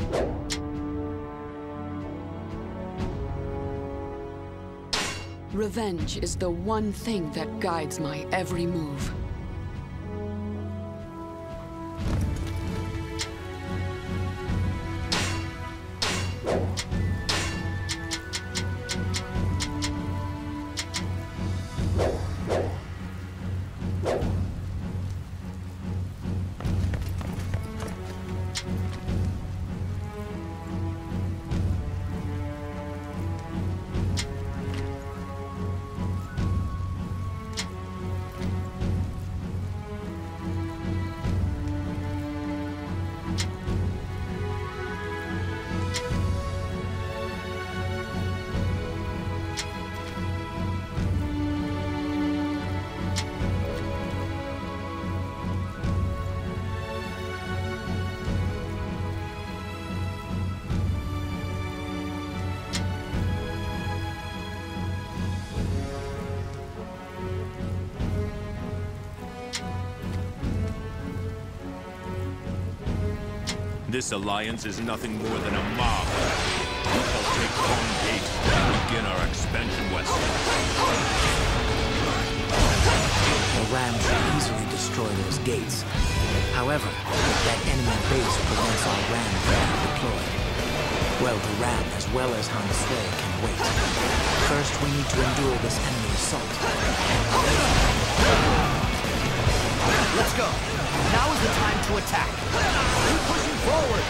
Revenge is the one thing that guides my every move. This alliance is nothing more than a mob. We shall take Thorn Gate and begin our expansion west. The ram should easily destroy those gates. However, that enemy base prevents our ram from being deployed. Well, the ram, as well as Han Sui, can wait. First, we need to endure this enemy assault. Let's go. Now is the time to attack. Keep pushing forward.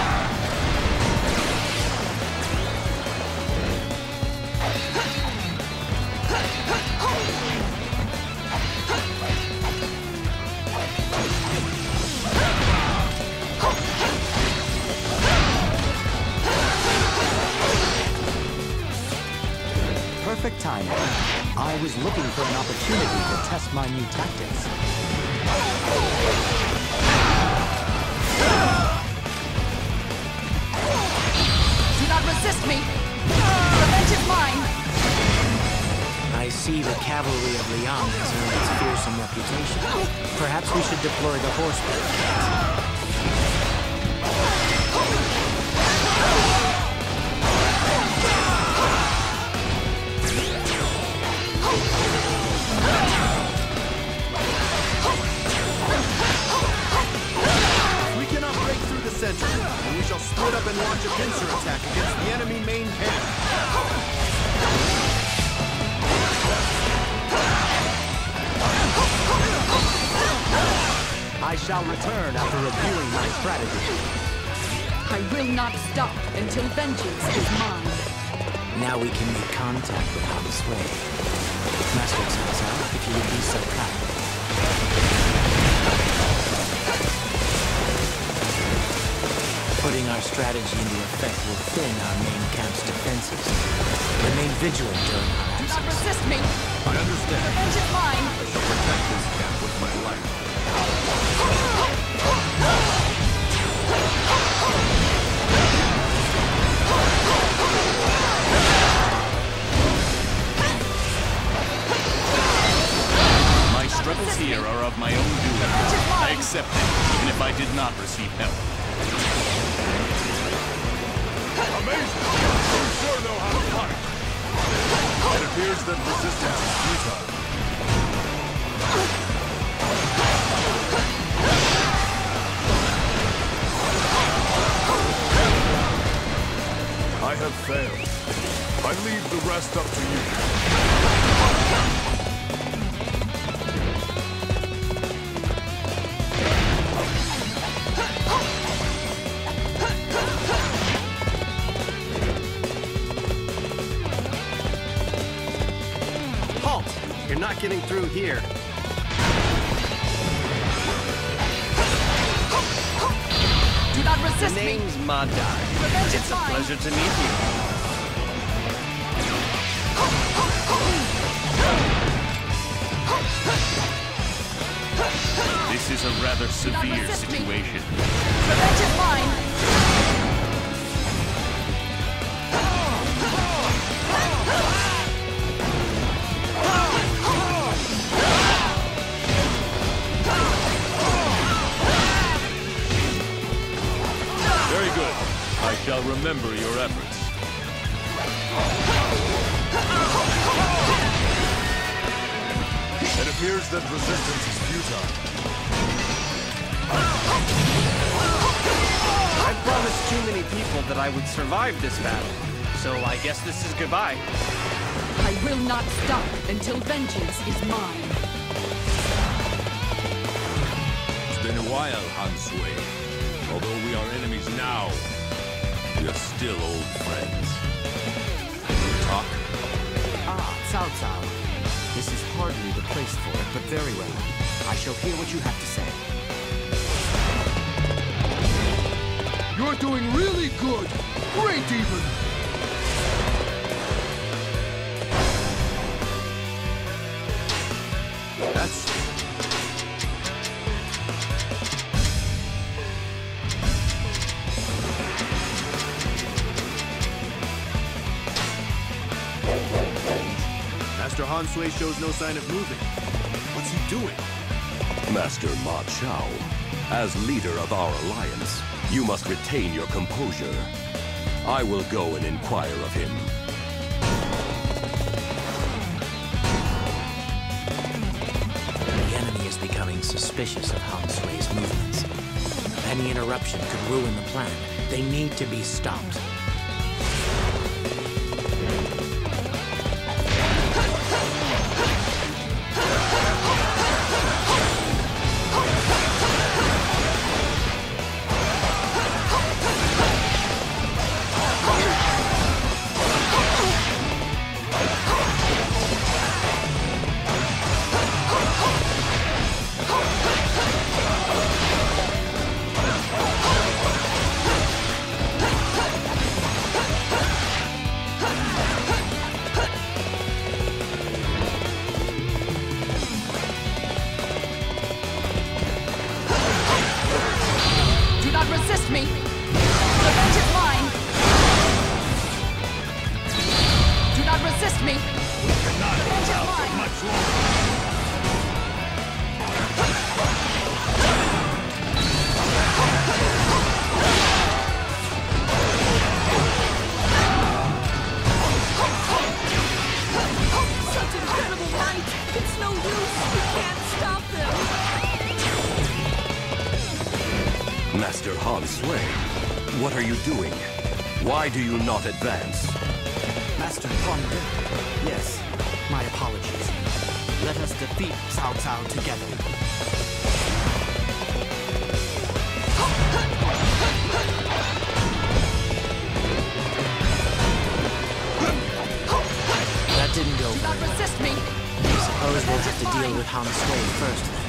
Perfect timing. I was looking for an opportunity to test my new tactics. Do not resist me! Revenge is mine! I see the cavalry of Liang has earned its fearsome reputation. Perhaps we should deploy the horsemen. Center, and we shall split up and launch a pincer attack against the enemy main camp. I shall return after reviewing my strategy. I will not stop until vengeance is mine. Now we can make contact with Han Sui. Master Cao Cao, if you would be so kind. Putting our strategy into effect will thin our main camp's defenses. Remain vigilant during our absence. Do not resist me! I understand. Revenge is mine! I shall protect this camp with my life. My struggles here are of my own doing. I accept it, even if I did not receive help. Amazing! You sure know how to fight! It appears that resistance is futile. I have failed. I leave the rest up to you. You're not getting through here. Do not resist The me! name's Madai. Revenge is It's a mine! pleasure to meet you. This is a rather severe situation. Revenge is mine! shall remember your efforts. It appears that resistance is futile. I promised too many people that I would survive this battle, so I guess this is goodbye. I will not stop until vengeance is mine. It's been a while, Hansway. Although we are enemies now, we are still old friends. Can we talk? Ah, Cao Cao. This is hardly the place for it, but very well. I shall hear what you have to say. You're doing really good! Great, even! That's... Master Hansway shows no sign of moving. What's he doing? Master Ma Chao, as leader of our alliance, you must retain your composure. I will go and inquire of him. The enemy is becoming suspicious of Hansway's movements. Any interruption could ruin the plan. They need to be stopped. Resist me! Revenge is mine! Do not resist me! Revenge is mine! Much longer. Such incredible might! It's no use! We can't stop them! Master Hansway, what are you doing? Why do you not advance? Master Ponder. Yes, my apologies. Let us defeat Cao Cao together. That didn't go Do not very well. resist me! I suppose we'll have to deal with Hansway first then.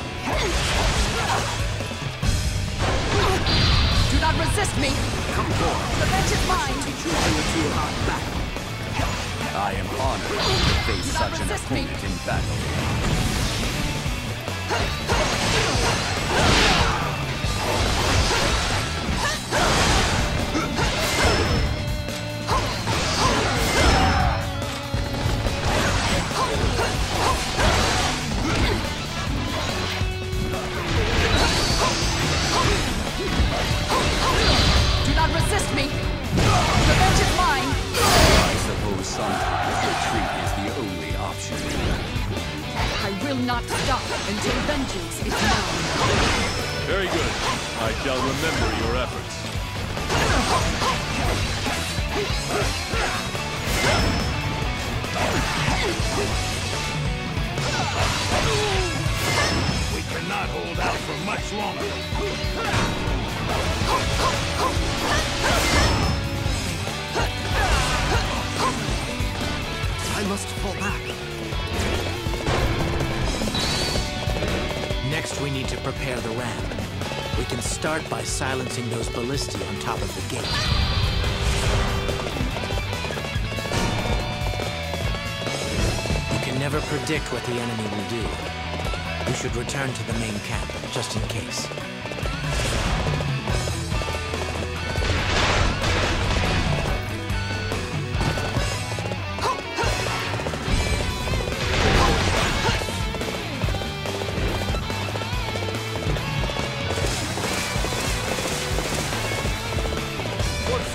Do not resist me! Come forward. Revenge is mine! Teach you to hard battle. I am honored to face Do not such an resist me. opponent in battle. Do not resist me! Revenge is mine! I suppose sometimes retreat is the only option. I will not stop until vengeance is mine. Very good. I shall remember your efforts. We cannot hold out for much longer. I must fall back. Next, we need to prepare the ram. We can start by silencing those ballistae on top of the gate. You can never predict what the enemy will do. We should return to the main camp, just in case. What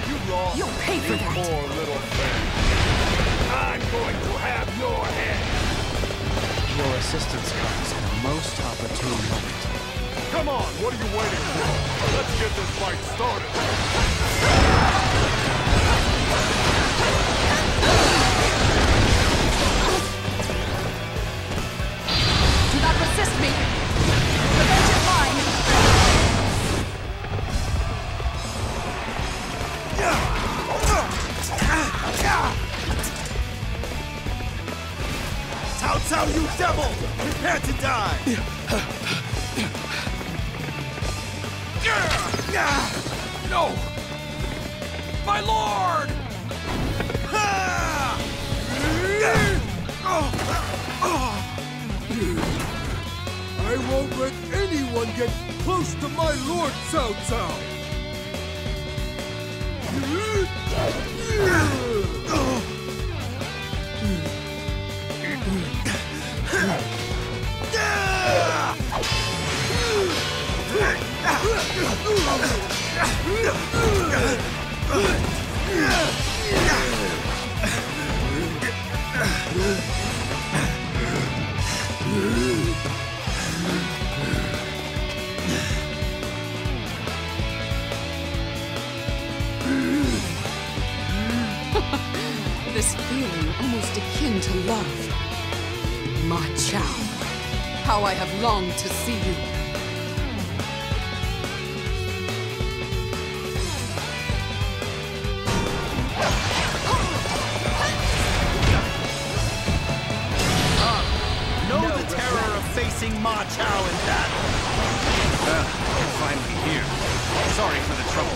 You lost. You'll pay for that. Poor little thing. I'm going to have your head. Your assistance comes at a most opportune moment. Come on, what are you waiting for? Let's get this fight started. Do not resist me! Revenge is mine! Cao Cao, you devil! Prepare to die! No! My lord! I won't let anyone get close to my Lord Cao Cao! This feeling almost akin to love. Ma Chao, how I have longed to see you. Know the terror of facing Ma Chao in battle. You're finally here. Sorry for the trouble.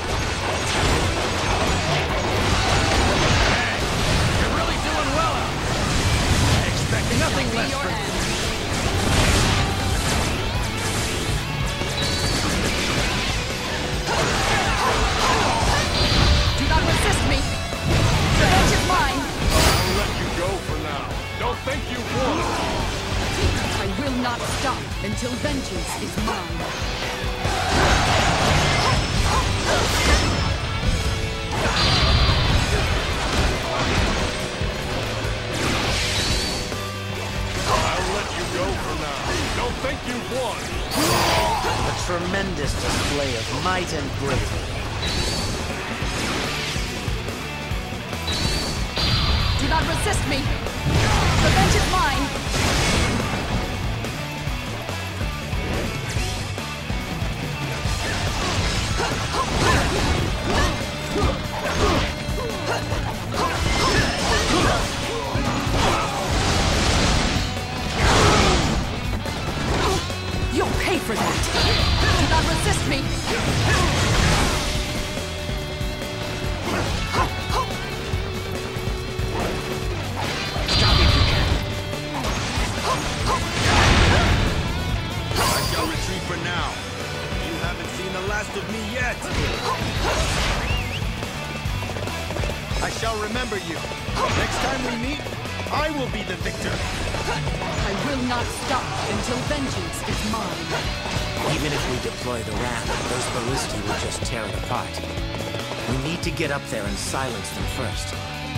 Hey, you're really doing well out there. Expecting nothing Be less your from you. end. Do not resist me! Revenge is mine! I'll let you go for now. Don't think you won. I will not stop until vengeance is mine. I'll let you go for now. Don't think you won. A tremendous display of might and bravery. Do not resist me! Revenge is mine! You'll pay for that! Do not resist me! Stop if you can. I shall retreat for now. You haven't seen the last of me yet. I shall remember you. Next time we meet, I will be the victor. I will not stop until vengeance is mine. Even if we deploy the ram, those ballistae will just tear it apart. We need to get up there and silence them first.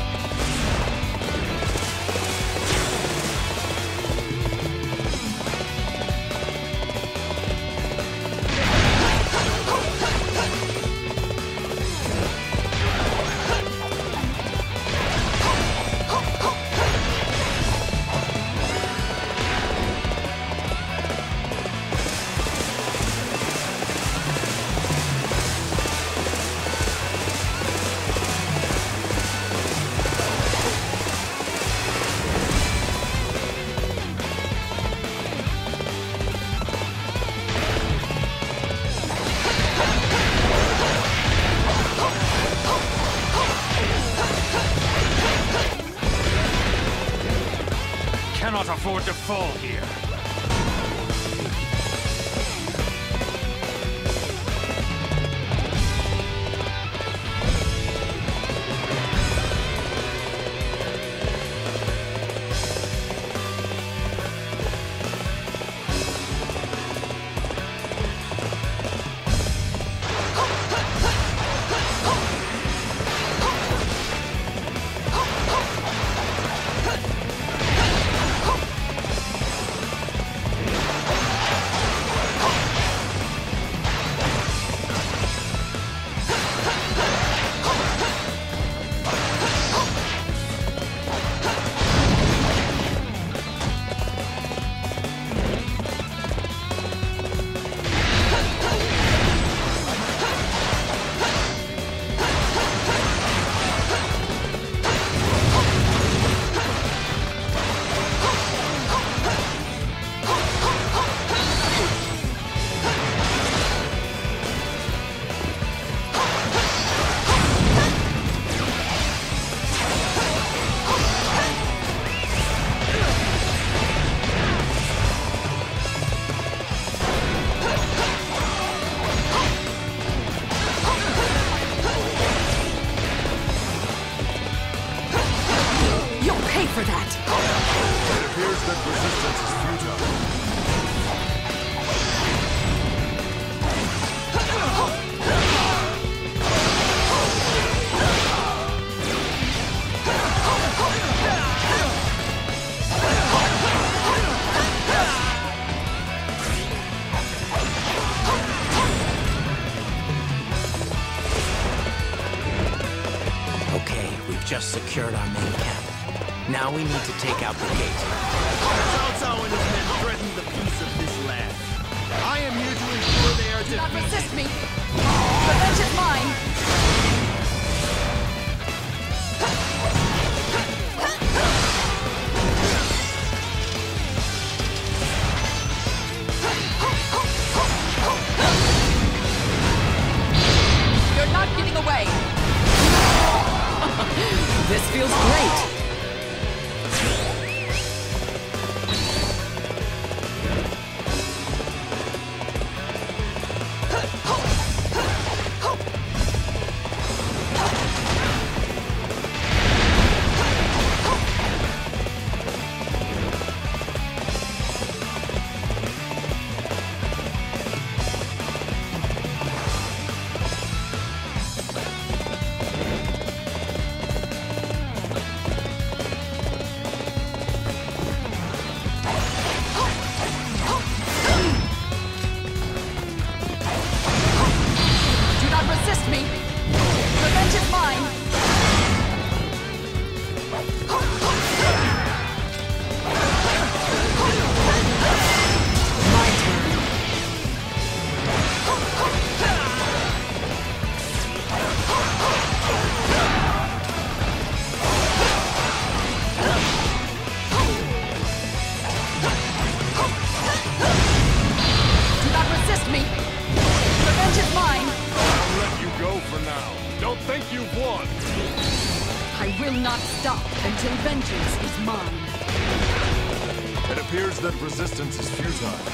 Cannot afford to fall here. just secured our main camp. Now we need to take out the gate. Cao Cao and his men threaten the peace of this land. I am here to ensure they are Do not defeated. resist me! Revenge is mine! You're not getting away! This feels great! Resist me! Revenge is mine! My turn. Do not resist me! Revenge is mine! I'll let you go for now. Don't think you've won. I will not stop until vengeance is mine. It appears that resistance is futile.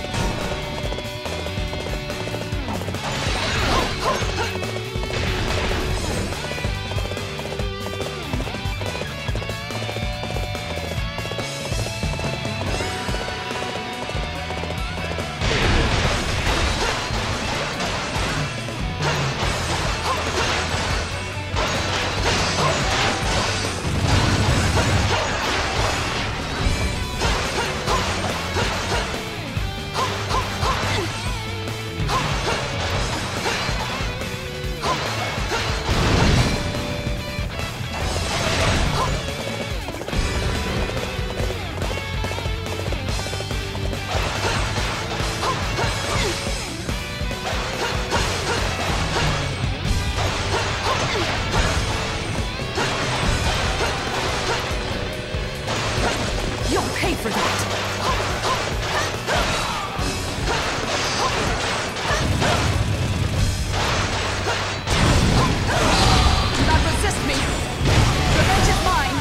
You'll pay for that! Do not resist me! Revenge is mine!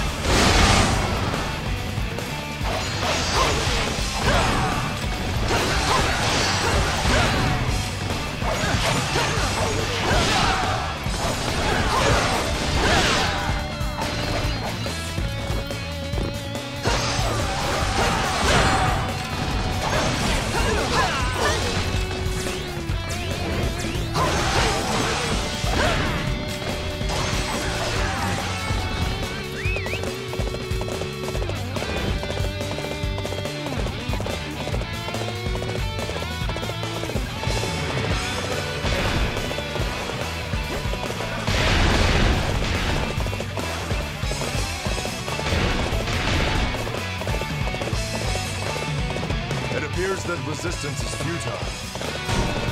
It appears that resistance is futile.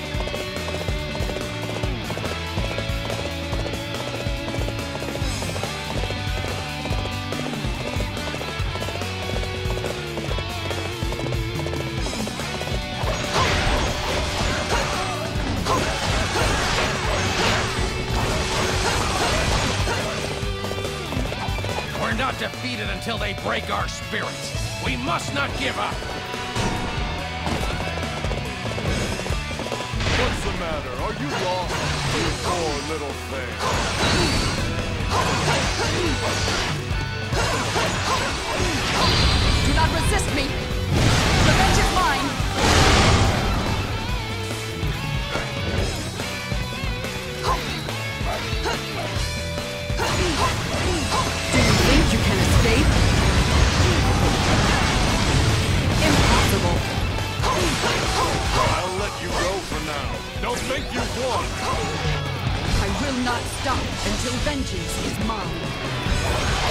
We're not defeated until they break our spirits. We must not give up. What's the matter? Are you lost? You poor little thing. Do not resist me! Revenge is mine! Do you think you can escape? Impossible! I'll let you go for now. Don't think you've won. I will will not stop until vengeance is mine.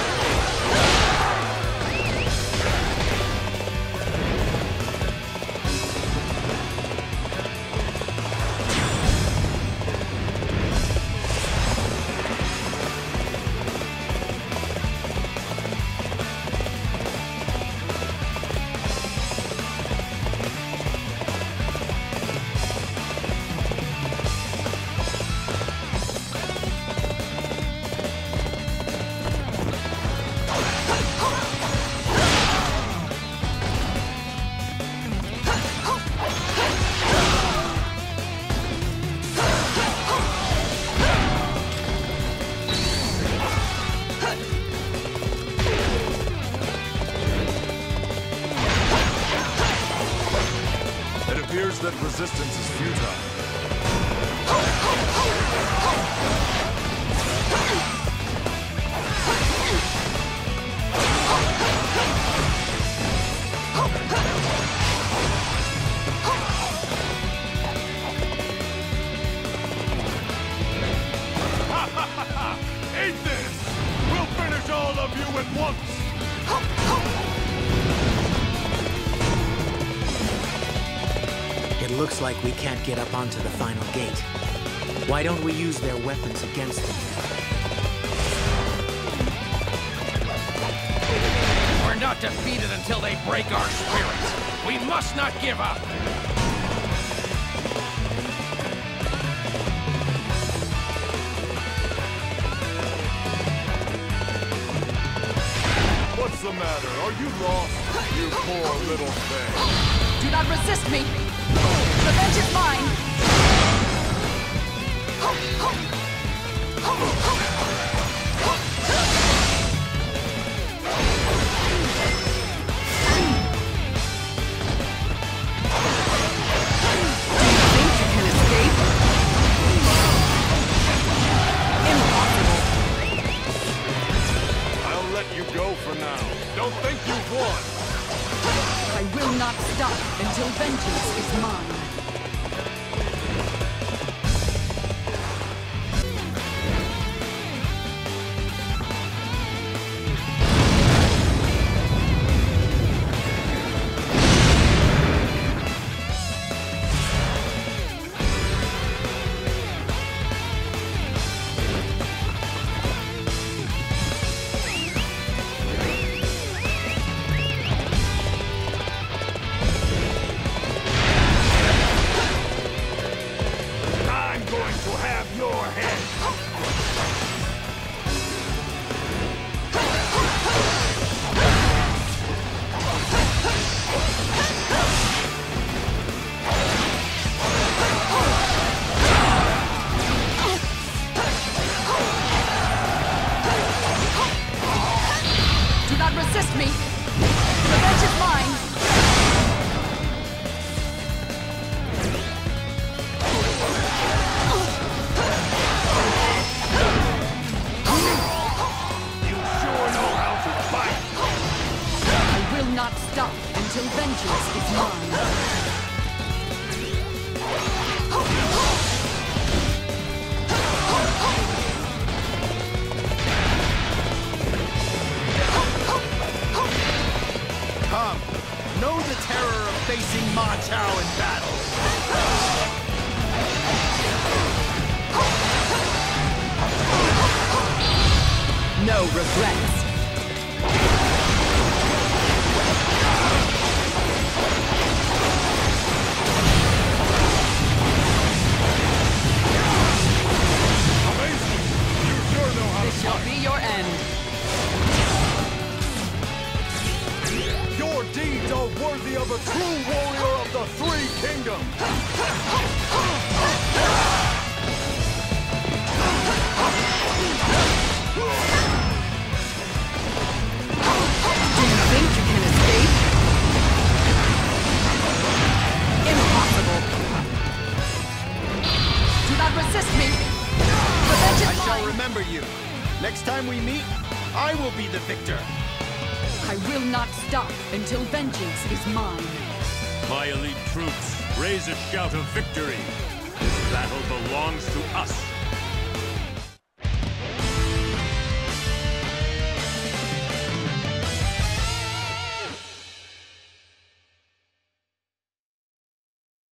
That resistance is futile. Eat this! We'll finish all of you at once! It looks like we can't get up onto the final gate. Why don't we use their weapons against them? We're not defeated until they break our spirits. We must not give up. What's the matter? Are you lost? You poor little thing. Do not resist me! Revenge is mine! For now. Don't think you've won! I will not stop until vengeance is mine. Resist me! Revenge is mine! You sure know how to fight! I will not stop until vengeance is mine. Know the terror of facing Ma Chao in battle. No regrets. Amazing! You sure know how This to shall fight. be your end. Your deeds are worthy of a true warrior of the Three Kingdoms! Do you think you can escape? Impossible. Do not resist me. Revenge is I shall mine. remember you. Next time we meet, I will be the victor. I will not stop until vengeance is mine. My elite troops, raise a shout of victory. This battle belongs to us.